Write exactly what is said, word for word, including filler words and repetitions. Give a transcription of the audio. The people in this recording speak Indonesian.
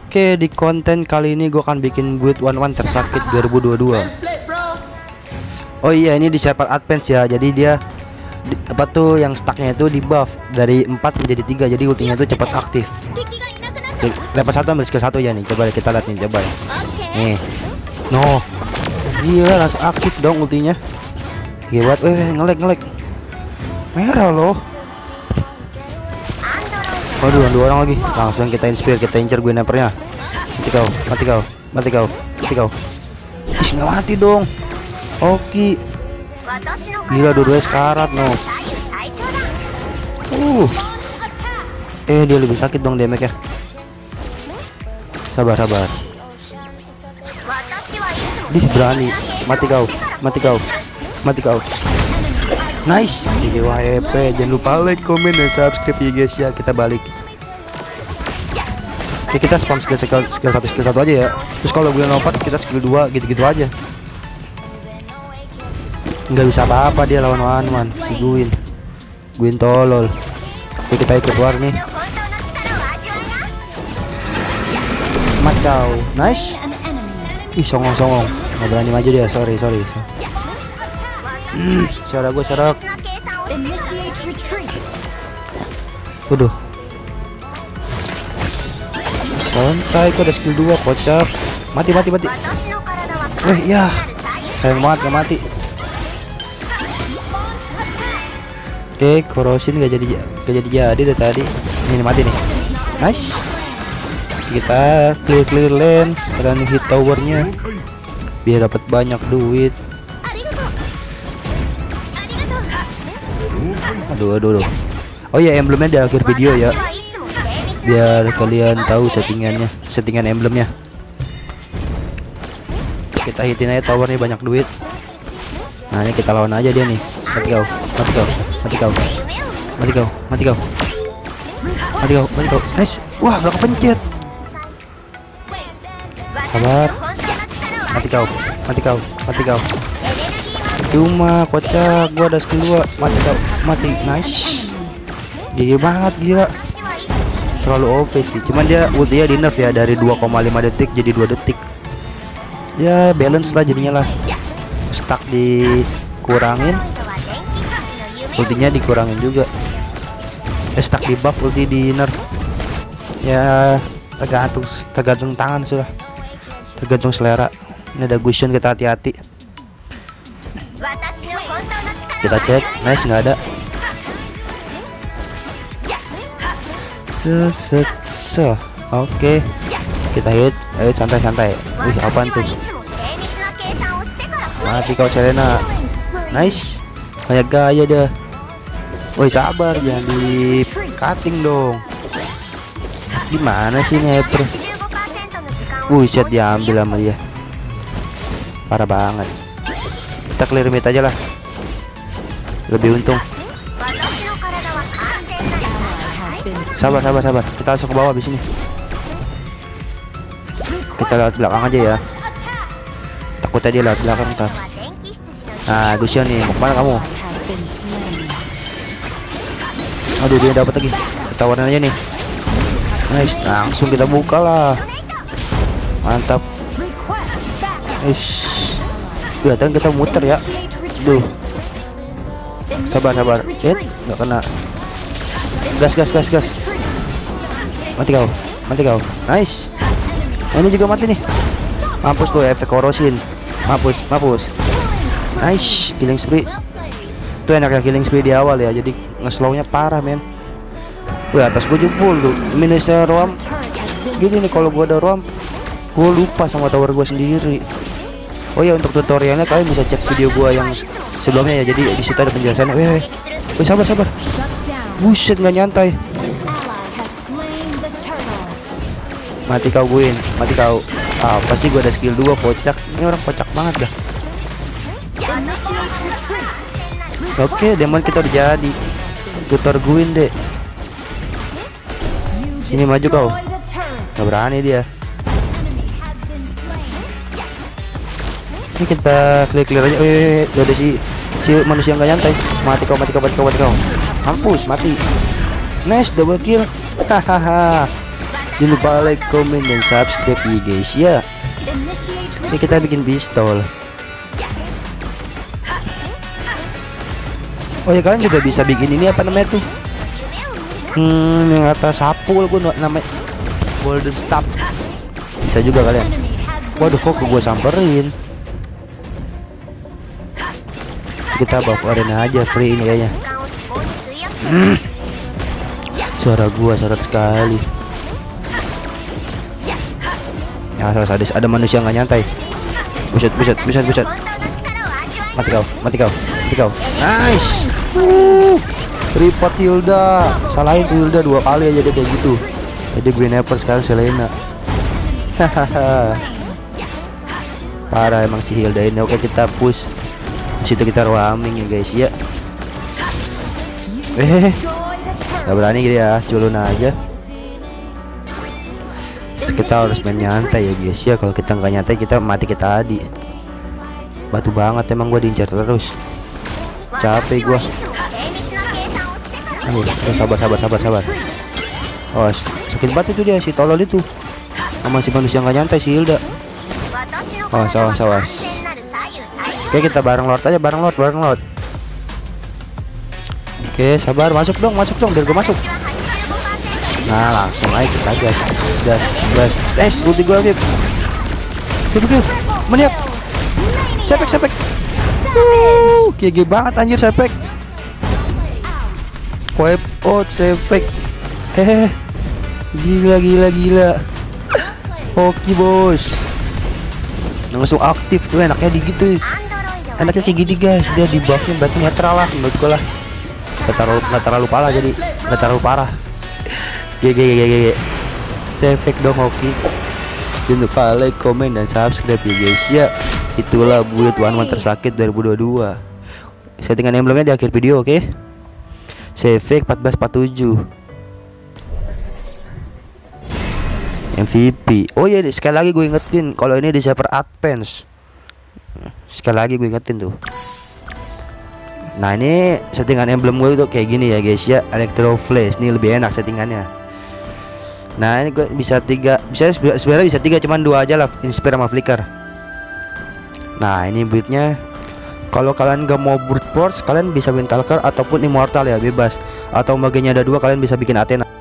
Oke, di konten kali ini gue akan bikin build one one tersakit dua ribu dua puluh dua. Oh iya, ini di server advance ya. Jadi dia di, apa tuh yang stucknya itu di buff dari empat menjadi tiga. Jadi ultinya itu cepat aktif. Di, level satu ambil skill satu ya nih. Coba kita lihat nih, coba ya. Nih. No. Iya, langsung aktif dong ultinya. Gila, eh ngelek ngelek. Merah loh. Waduh, dua orang lagi. Langsung kita inspire, kita incer gue snipernya. Mati kau, mati kau, mati kau, mati kau. Ih, nggak mati dong. Oke. Gila, dua-duanya sekarat no. Uh. Eh, dia lebih sakit dong damage ya. Sabar, sabar. Dih, berani. Mati kau, mati kau, mati kau. Nice. G G W E P. Jangan lupa like, comment, dan subscribe ya guys ya. Kita balik. Oke, kita spam skill skill skill satu skill satu aja ya. Terus kalau gue lompat kita skill dua gitu-gitu aja. Nggak bisa apa-apa dia lawan one one si Gwyn. Gwyn tolol. Oke, kita ikut keluar nih. Macau. Nice. Ih, songong-songong. Nggak berani maju dia. Sorry, sorry. Hmm, suara gue serak. Waduh. Santai, kok ada skill dua, kocak. Mati, mati, mati. Eh, ya. Sayang banget gak mati. Oke, korosin gak jadi gak jadi jadi dari tadi. Ini mati nih. Nice. Kita clear clear lane dan hit towernya biar dapat banyak duit. Aduh, aduh, aduh. Oh ya, emblemnya di akhir video ya, biar kalian tahu settingannya, settingan emblemnya. Kita hitin aja tower nih, banyak duit. Nah, ini kita lawan aja dia nih. Mati kau, mati kau, mati kau, mati kau, mati kau, mati kau, mati kau. Nice. Wah, gak kepencet. Sabar. Mati kau, mati kau, mati kau. Cuma kocak, gua ada skill dua. Mati kau, mati. Nice. G G banget, gila. Terlalu O P sih. Cuman dia ultinya di nerf ya, dari dua koma lima detik jadi dua detik. Ya balance lah jadinya lah. Stuck dikurangin, ultinya dikurangin juga. Eh, stuck di buff, ulti di nerf. Ya tergantung tergantung tangan sudah. Tergantung selera. Ini ada Gusion, kita hati-hati. Kita cek. Nice, nggak ada. Se se se. Oke, kita hit. Ayo santai-santai. Wih, apaan tuh? Mati kau Selena. Nice. Kayak gaya dah. Woi, sabar, jangan di cutting dong. Gimana sih sniper? Wih, set diambil sama dia. Parah banget. Kita clear mid aja lah, lebih untung. Sabar, sabar, sabar. Kita langsung ke bawah di sini. Kita lewat belakang aja ya. Takutnya dia lewat belakang ntar. Nah, Gusion nih, mau kemana kamu? Aduh, dia dapat lagi. Kita warna aja nih. Nice, langsung kita buka lah. Mantap. Ish. Kelihatan kita muter ya. Duh. Sabar, sabar. Eh, nggak kena. Gas, gas, gas, gas. Mati kau, mati kau. Nice. Nah, ini juga mati nih. Mampus tuh efek korosin. Mampus, mampus. Nice, killing spree. Itu enaknya killing spree di awal ya. Jadi ngeslownya parah men. Wih, atas gue jebol tuh. Minusnya roam. Gini nih, kalau gue ada roam, gue lupa sama tower gue sendiri. Oh ya, untuk tutorialnya kalian bisa cek video gue yang sebelumnya ya. Jadi di situ ada penjelasannya. Weh, weh, weh, sabar, sabar. Buset, nggak nyantai. Mati kau Gwyn, mati kau. Ah, pasti gue ada skill dua, kocak. Ini orang kocak banget dah. Oke, demon kita udah jadi. Tutor Gwyn deh. Sini maju kau. Gak berani dia. Ini kita clear-clear aja. Eh, udah ada si si manusia nggak nyantai. Mati kau, mati kau, mati kau, mati kau. Mampus, mati. Nice, double kill. Hahaha. Jangan lupa like, comment, dan subscribe ya guys ya. Ini kita bikin pistol. Oh ya, kalian juga bisa bikin ini apa namanya tuh? Hmm, yang atas sapu gue namanya golden staff. Bisa juga kalian. Waduh, kok gue samperin. Kita bawa arena aja, free ini kayaknya. Hmm. Suara gua syarat sekali. Ya, sadis, ada manusia nggak nyantai. Buset, buset, buset, buset. Mati kau, mati kau, mati kau. Nice. Uh, report Hilda. Salahin Hilda dua kali aja dia kayak gitu. Jadi Green Apple sekarang Selena. Hahaha. Parah emang si Hilda ini. Oke, kita push. Di situ kita roaming ya guys ya. Eh, nggak berani gitu ya, culun aja. Kita harus main nyantai ya guys ya. Kalau kita nggak nyantai kita mati kita tadi. Batu banget emang gue diincar terus. Capek gue. Aduh, eh, sabar sabar sabar sabar. Oh, sakit banget itu dia si tolol itu. Sama si manusia nggak nyantai si Hilda. Oh, sawas sawas. Oke, kita bareng Lord aja, bareng Lord, bareng Lord. Oke, sabar, masuk dong, masuk dong, biar gue masuk. Nah, langsung aja kita gas, gas, gas. Es, ulti gue aktif. Kill, kill, maniak. Sepek, sepek. Uh, G G banget anjir sepek. Wipe out sepek. Eh, gila, gila, gila. Oke bos. Langsung aktif tuh, enaknya di gitu. Enaknya kayak gini guys, dia di buffin berarti netral lah menurut gue lah. Gak terlalu, gak terlalu parah, jadi gak terlalu parah. G G G G G. Sefek dong hoki. Jangan lupa like, komen, dan subscribe ya guys ya. Itulah build one man tersakit dua ribu dua puluh dua. Settingan emblemnya di akhir video, oke okay? Sefek empat belas empat puluh tujuh. M V P. Oh iya, sekali lagi gue ingetin kalau ini di server advance. Sekali lagi gue ingetin tuh. Nah, ini settingan emblem gue tuh kayak gini ya guys ya. Electro Flash ini lebih enak settingannya. Nah, ini gue bisa tiga, bisa sebenarnya bisa tiga, cuman dua aja lah, Inspire sama Flicker. Nah, ini buildnya. Kalau kalian gak mau brute force, kalian bisa bikin Talker ataupun Immortal ya, bebas. Atau bagiannya ada dua, kalian bisa bikin Athena.